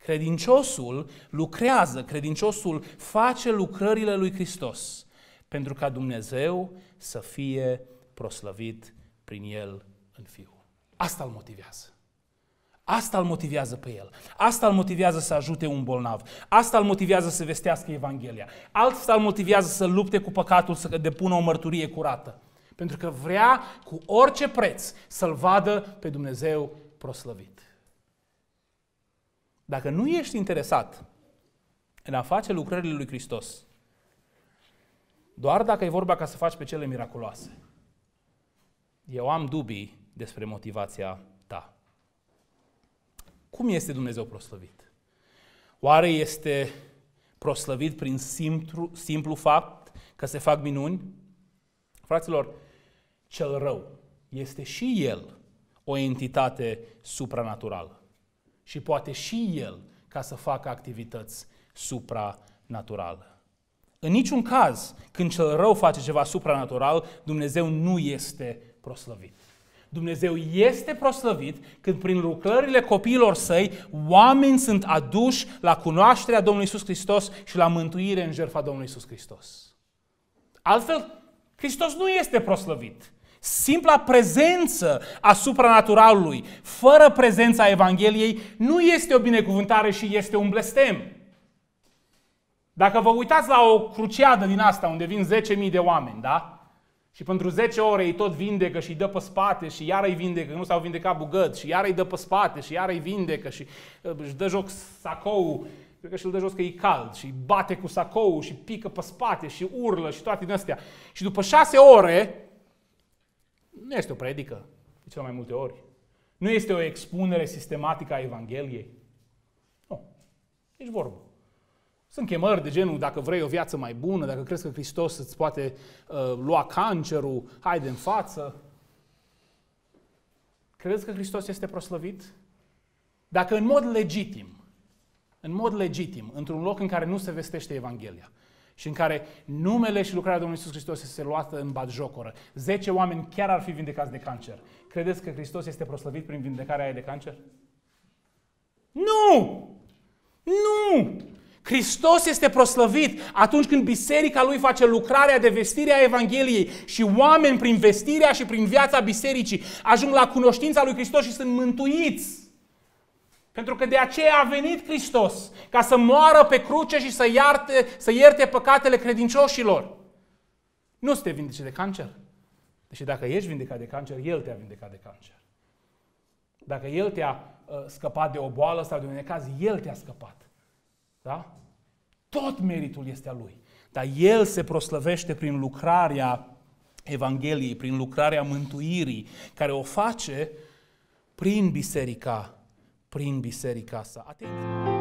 Credinciosul lucrează, credinciosul face lucrările lui Hristos pentru ca Dumnezeu să fie proslăvit prin el în Fiul. Asta îl motivează. Asta îl motivează pe el. Asta îl motivează să ajute un bolnav. Asta îl motivează să vestească Evanghelia. Asta îl motivează să lupte cu păcatul, să depună o mărturie curată. Pentru că vrea cu orice preț să-L vadă pe Dumnezeu proslăvit. Dacă nu ești interesat în a face lucrările lui Hristos, doar dacă e vorba ca să faci pe cele miraculoase, eu am dubii despre motivația ta. Cum este Dumnezeu proslăvit? Oare este proslăvit prin simplu fapt că se fac minuni? Fraților, cel rău este și el o entitate supranaturală și poate și el ca să facă activități supranaturale. În niciun caz, când cel rău face ceva supranatural, Dumnezeu nu este proslăvit. Dumnezeu este proslăvit când prin lucrările copiilor săi oameni sunt aduși la cunoașterea Domnului Iisus Hristos și la mântuire în jertfa Domnului Iisus Hristos. Altfel, Hristos nu este proslăvit. Simpla prezență a supranaturalului, fără prezența Evangheliei, nu este o binecuvântare și este un blestem. Dacă vă uitați la o cruciadă din asta, unde vin 10.000 de oameni, da? Și pentru 10 ore îi tot vindecă și îi dă pe spate și iar îi vindecă, nu s-au vindecat bugăt, și iar îi dă pe spate și iar îi vindecă și își dă joc sacou, cred că și îl dă jos că e cald și bate cu sacou și pică pe spate și urlă și toate din astea. Și după 6 ore, nu este o predică, de cele mai multe ori. Nu este o expunere sistematică a Evangheliei. Nu, nici vorbă. Sunt chemări de genul, dacă vrei o viață mai bună, dacă crezi că Hristos îți poate lua cancerul, haide în față. Crezi că Hristos este proslăvit? Dacă în mod legitim, într-un loc în care nu se vestește Evanghelia și în care numele și lucrarea Domnului Iisus Hristos este luată în batjocoră, 10 oameni chiar ar fi vindecați de cancer, credeți că Hristos este proslăvit prin vindecarea aia de cancer? Nu! Nu! Hristos este proslăvit atunci când biserica lui face lucrarea de vestire a Evangheliei și oameni prin vestirea și prin viața bisericii ajung la cunoștința lui Hristos și sunt mântuiți. Pentru că de aceea a venit Hristos, ca să moară pe cruce și să ierte păcatele credincioșilor. Nu să te vindece de cancer. Deși dacă ești vindecat de cancer, El te-a vindecat de cancer. Dacă El te-a scăpat de o boală sau de un necaz, El te-a scăpat. Da? Tot meritul este a Lui. Dar El se proslăvește prin lucrarea Evangheliei, prin lucrarea mântuirii, care o face prin biserica sa. Atenție!